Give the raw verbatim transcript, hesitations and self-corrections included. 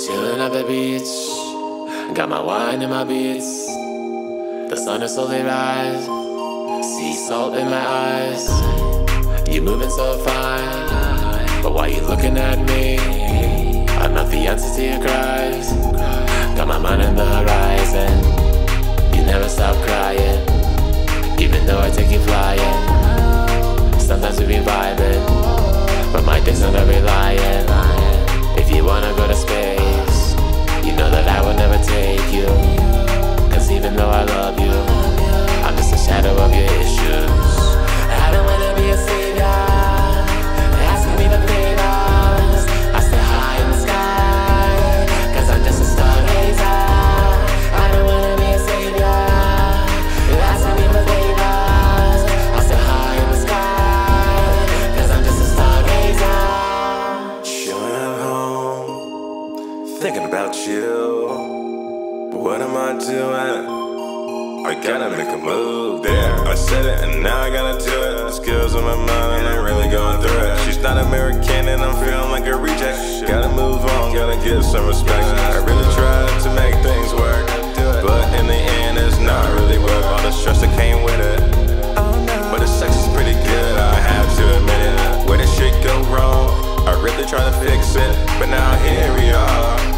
Chilling at the beach, got my wine in my beats. The sun is slowly rise, sea salt in my eyes. You moving so fine, but why you looking at me? I'm not the answer to your cries. Got my mind on the horizon. You never stop crying, even though I take you flying. Sometimes we be vibing, but my days are not relying. If you wanna go to space, you know that I will never take you. Cause even though I love you, I'm just a shadow of your issues. I don't wanna be a savior, asking me the favors. I stay high in the sky, cause I'm just a stargazer. I don't wanna be a savior, asking me for favors. I stay high in the sky, cause I'm just a stargazer. Chilling at home, thinking about you. But what am I doing? I gotta make a move there. I said it and now I gotta do it. The skills on my mind and I'm really going through it. She's not American and I'm feeling like a reject. Gotta move on, gotta give some respect. I really tried to make things work, but in the end it's not really work. All the stress that came with it, but the sex is pretty good, I have to admit it. Where did shit go wrong? I really tried to fix it, but now here we are.